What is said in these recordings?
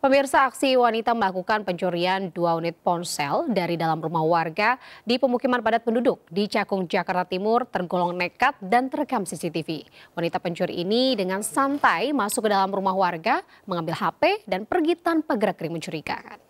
Pemirsa, aksi wanita melakukan pencurian 2 unit ponsel dari dalam rumah warga di pemukiman padat penduduk di Cakung, Jakarta Timur tergolong nekat dan terekam CCTV. Wanita pencuri ini dengan santai masuk ke dalam rumah warga, mengambil HP dan pergi tanpa gerak-gerik mencurigakan.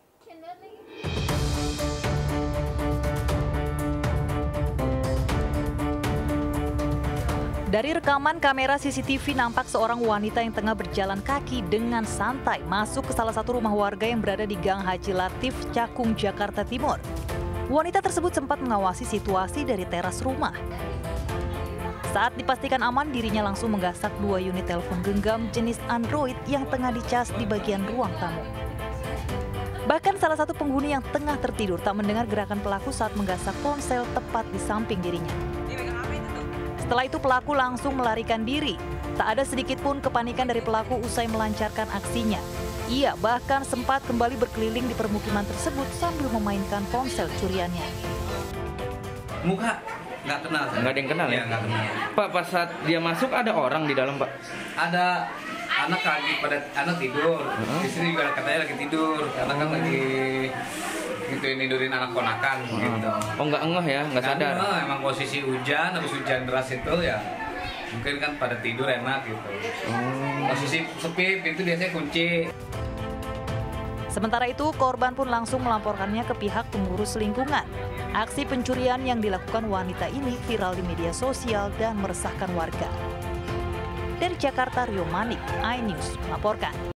Dari rekaman kamera CCTV nampak seorang wanita yang tengah berjalan kaki dengan santai masuk ke salah satu rumah warga yang berada di Gang Haji Latif, Cakung, Jakarta Timur. Wanita tersebut sempat mengawasi situasi dari teras rumah. Saat dipastikan aman, dirinya langsung menggasak 2 unit telepon genggam jenis Android yang tengah dicas di bagian ruang tamu. Bahkan salah satu penghuni yang tengah tertidur tak mendengar gerakan pelaku saat menggasak ponsel tepat di samping dirinya. Setelah itu pelaku langsung melarikan diri. Tak ada sedikit pun kepanikan dari pelaku usai melancarkan aksinya. Ia bahkan sempat kembali berkeliling di permukiman tersebut sambil memainkan ponsel curiannya. Muka nggak kenal. Nggak ada yang kenal ya? Nggak kenal. Pak, pas saat dia masuk ada orang di dalam, Pak? Ada anak lagi anak tidur. Istri juga katanya lagi tidur. Karena kan lagi nidurin anak ponakan gitu. Oh, nggak ngeh ya, nggak sadar. Emang posisi hujan, habis hujan deras itu ya mungkin kan pada tidur enak gitu. Posisi sepi, pintu biasanya kunci. Sementara itu, korban pun langsung melaporkannya ke pihak pengurus lingkungan. Aksi pencurian yang dilakukan wanita ini viral di media sosial dan meresahkan warga. Dari Jakarta, Rio Manik, iNews melaporkan.